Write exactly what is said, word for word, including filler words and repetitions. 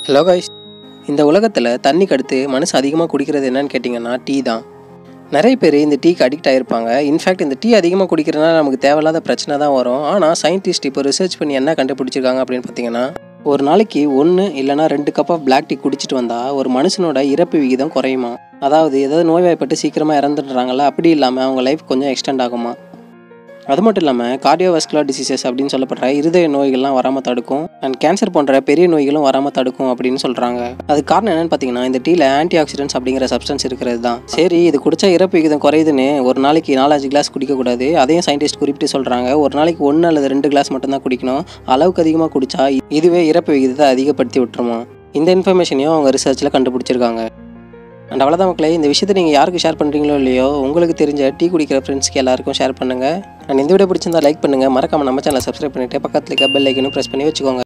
Hello guys, இந்த உலகத்தில் தண்ணிக்கு அடுத்து மனுஷன் அதிகமாக குடிக்கிறது என்னன்னு கேட்டிங்கன்னா டீ தான். நிறைய பேர் இந்த டீக்கு அடிக்ட் ஆகிருப்பாங்க. இன்ஃபேக்ட் இந்த டீ அதிகமாக குடிக்கிறதுனால நமக்கு தேவையில்லாத பிரச்சனை தான் வரும். ஆனால் சயின்டிஸ்ட் இப்போ ரிசர்ச் பண்ணி என்ன கண்டுபிடிச்சிருக்காங்க அப்படின்னு பார்த்தீங்கன்னா, ஒரு நாளைக்கு ஒன்று இல்லைனா ரெண்டு கப் ஆஃப் பிளாக் டீ குடிச்சிட்டு வந்தால் ஒரு மனுஷனோட இறப்பு விகிதம் குறையுமா. அதாவது ஏதாவது நோய்வாய்ப்பட்டு சீக்கிரமாக இறந்துடுறாங்களா, அப்படி இல்லாமல் அவங்க லைஃப் கொஞ்சம் எக்ஸ்டெண்ட் ஆகுமா. அது மட்டும் இல்லாமல் கார்டியோவாஸ்குலர் டிசீசஸ் அப்படின்னு சொல்லப்படுற இருதய நோய்கள்லாம் வராமல் தடுக்கும், அண்ட் கேன்சர் போன்ற பெரிய நோய்களும் வராமல் தடுக்கும் அப்படின்னு சொல்கிறாங்க. அது காரணம் என்னென்னு பார்த்தீங்கன்னா, இந்த டீயில் ஆன்டி ஆக்சிடென்ட்ஸ் அப்படிங்கிற சப்ஸ்டன்ஸ் இருக்கிறது தான். சரி, இது குடிச்சா இறப்பு விகிதம் குறையுதுன்னு ஒரு நாளைக்கு நாலஞ்சு கிளாஸ் குடிக்கக்கூடாது. அதையும் சயின்டிஸ்ட் குறிப்பிட்டு சொல்கிறாங்க. ஒரு நாளைக்கு ஒன்று அல்லது ரெண்டு கிளாஸ் மட்டும்தான் குடிக்கணும். அளவுக்கு அதிகமாக குடித்தா இதுவே இறப்பு விகிதத்தை அதிகப்படுத்தி விட்டுருமா. இந்த இன்ஃபர்மேஷனையும் அவங்க ரிசர்ச்சில் கண்டுபிடிச்சிருக்காங்க. அண்ட் அவ்வளோதான் மக்களே, இந்த விஷயத்தை நீங்கள் யாருக்கு ஷேர் பண்ணுறீங்களோ இல்லையோ, உங்களுக்கு தெரிஞ்ச டீ குடிக்கிற ஃப்ரெண்ட்ஸ்க்கு எல்லாருக்கும் ஷேர் பண்ணுங்கள். அண்ட் இந்த வீடியோ பிடிச்சிருந்தா லைக் பண்ணுங்கள். மறக்காமல் நம்ம சேனலை சப்ஸ்கிரைப் பண்ணிவிட்டு பக்கத்தில் இருக்க பெல் ஐக்கனும் ப்ரெஸ் பண்ணி வச்சுக்கோங்க.